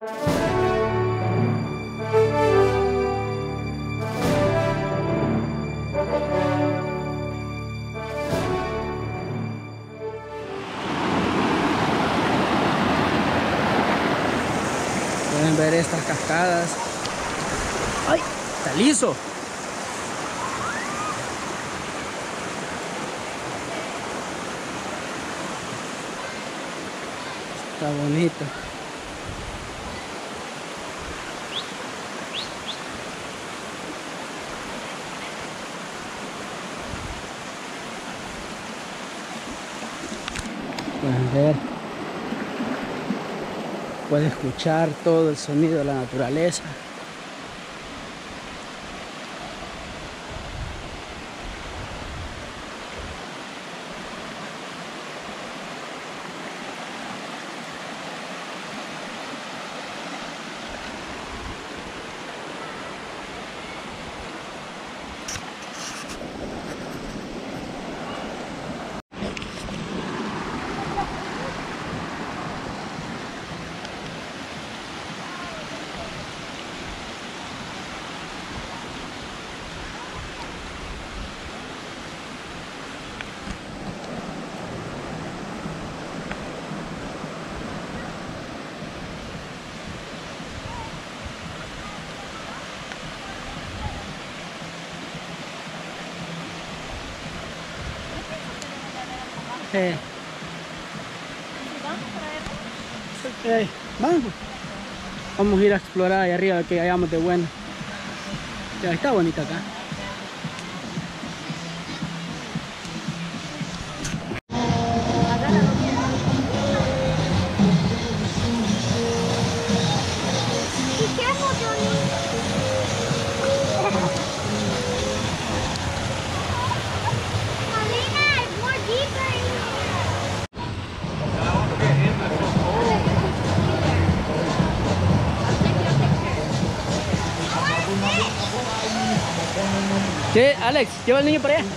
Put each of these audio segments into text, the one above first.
Pueden ver estas cascadas. ¡Ay! ¡Está liso! Está bonito. Pueden ver. Puede escuchar todo el sonido de la naturaleza. Vamos a ir a explorar ahí arriba que hayamos de bueno. Ya, está bonita acá. ¿Qué, Alex? ¿Lleva al niño para allá?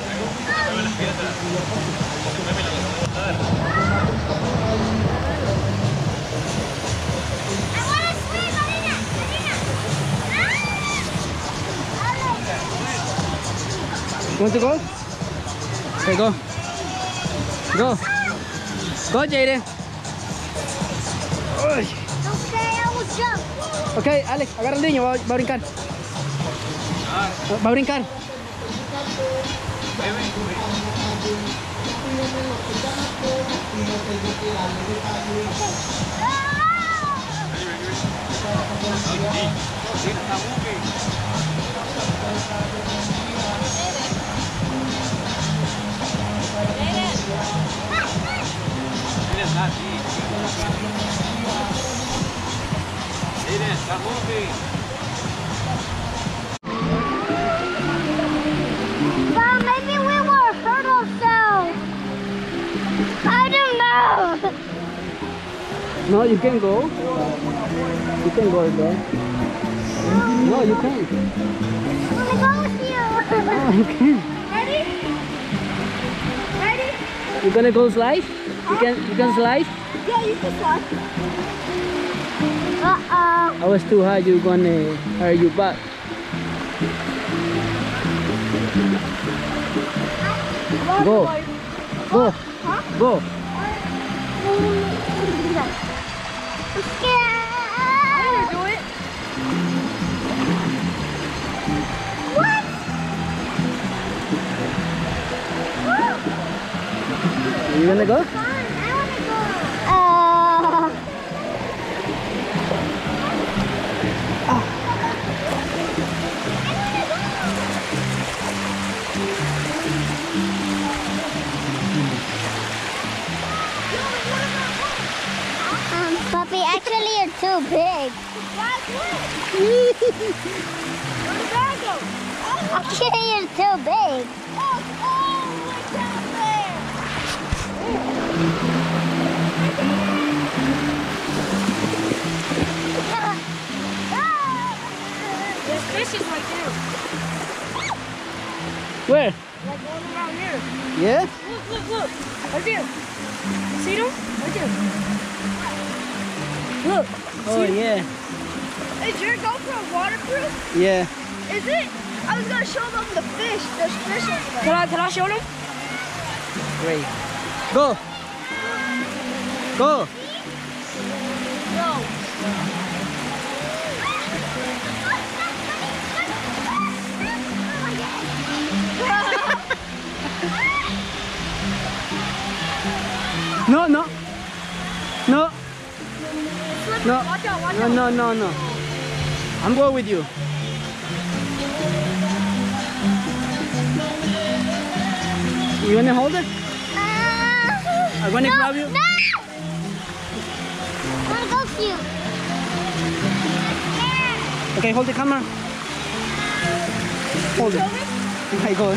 Want to go? Okay, go. Go. Go, Jaden. Okay, I will jump. Ok, Alex, agarra al niño, va a brincar. Va a brincar. Well, maybe we will hurt ourselves. I don't know. No, you can go. You can go there. No, you can't. I'm gonna go with you. No, you can't. Ready? Ready? You gonna go slide? You can slide? Yeah, you can slide. Uh-oh. I was too high, you're gonna hurt your butt. Go. Go. Huh? Go. I'm scared. I'm gonna do it. What? You gonna go? Fun. I wanna go. Puppy, actually you're too big. Actually you're too big. There's fishes right there. Where? Like going around here. Yeah? Look. Right there. You see them? Right there. Look. Oh yeah. Is your GoPro waterproof? Yeah. Is it? I was gonna show them the fish. There's fish over there. Can I show them? Great. Go. Go. No. No, no. No. No. Watch out, watch No, out. no, no, no. I'm going with you. You wanna hold it? I wanna grab you. No! I wanna go with you. Okay, hold the camera. Hold it. I go.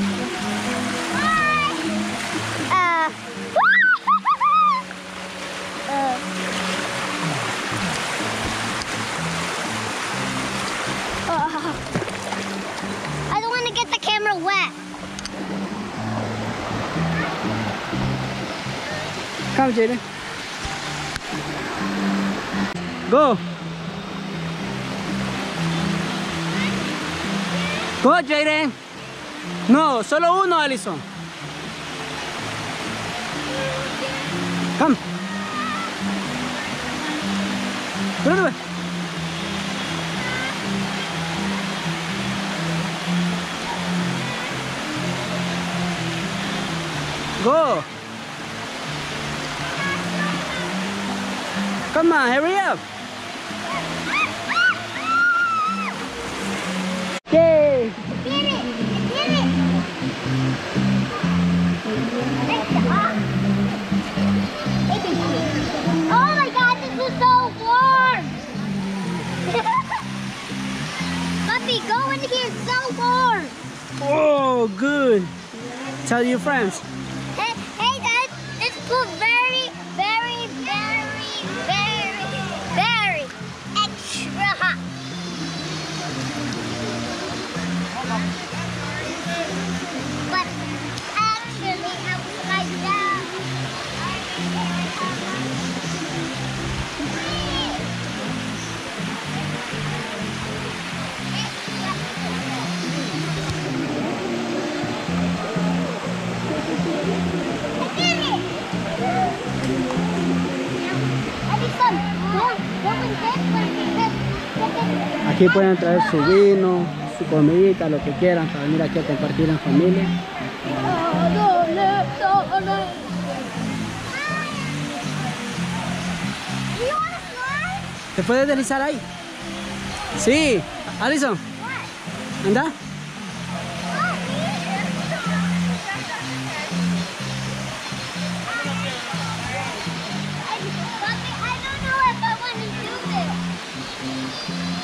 I don't want to get the camera wet. Come, Jaden. Go. Go, Jaden. No, solo uno, Alison. Come. Go. Go. Come on, hurry up. Yay. Get it! Get it! Oh my god, this is so warm! Puppy, go in here, it's so warm! Oh, good. Tell your friends. Hey, hey Dad, this pool very, very, very, very, very extra hot. But actually, upside down. Aquí pueden traer su vino, su comidita, lo que quieran para venir aquí a compartir en familia. ¿Te puedes deslizar ahí? Sí. Alison, anda. I don't know if I want to do this.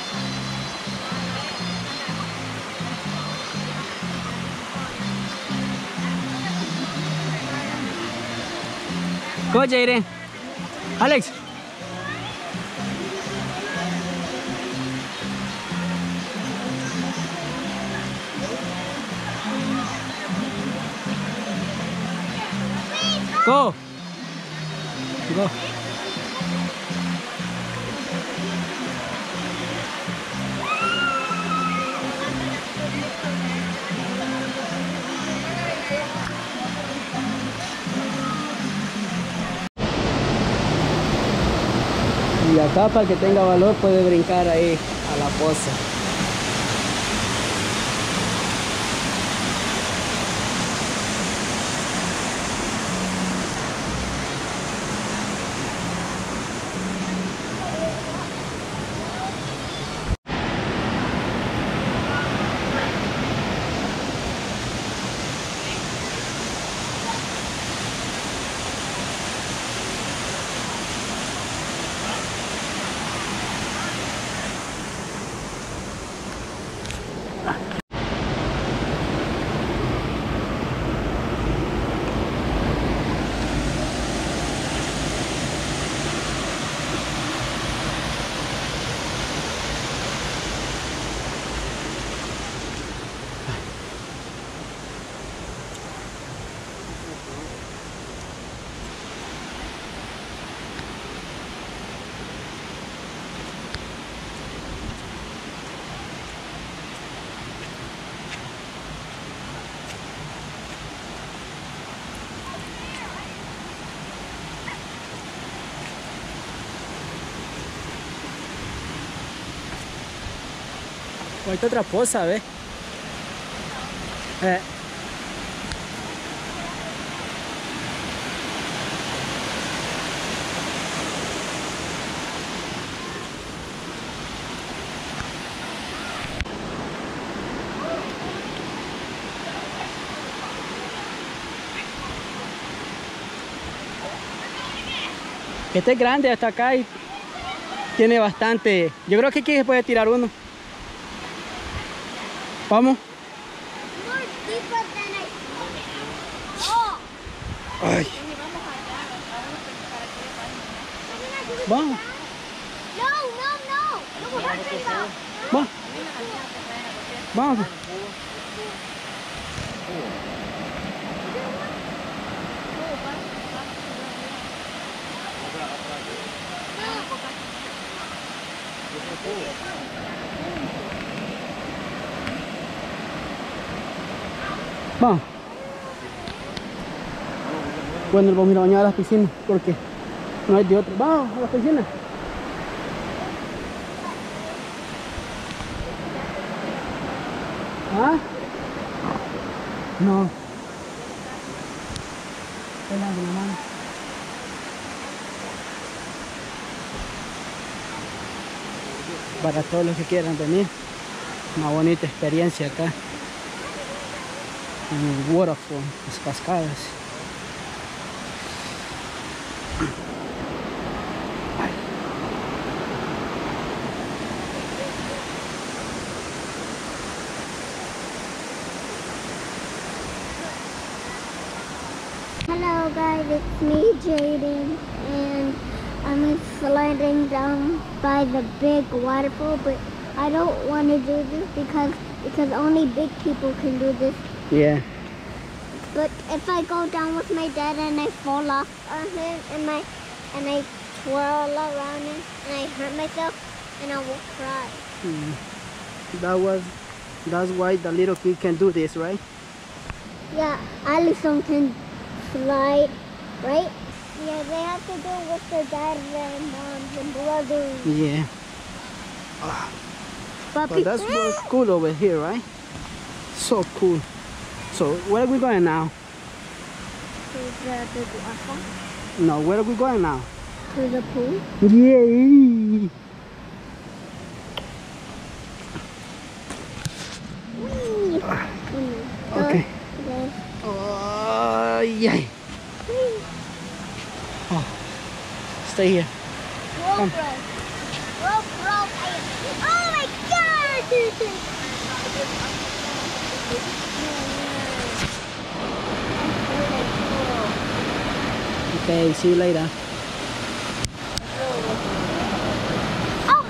Go, Jaden. Alex. Go. Go. Y acá para el que tenga valor puede brincar ahí a la poza. Ahorita otra poza, ¿ves? Este es grande hasta acá y tiene bastante. Yo creo que aquí se puede tirar uno. Vamos. More deeper than I thought. Oh. Ay, vamos, No, no, no. No, we're talking about. vamos. Vamos. Vamos. Bueno, vamos a ir a bañar a las piscinas porque no hay de otro. Vamos a la piscina. ¿Ah? No. Espérate, la mano. Para todos los que quieran venir, una bonita experiencia acá en el waterfall, las cascadas. Hello guys, it's me Jaden, and I'm sliding down by the big waterfall, but I don't want to do this because only big people can do this. Yeah. But if I go down with my dad and I fall off on him and I twirl around him and I hurt myself, and I will cry. That's why the little kid can do this, right? Yeah, Allison can slide, right? Yeah, they have to do it with their dad and moms and brothers. Yeah. But that's what's cool over here, right? So cool. So where are we going now? To the big waterfall. No, where are we going now? To the pool. Yay! Okay. Yay! Oh, stay here. Come. Rope. Oh my God! Okay, see you later.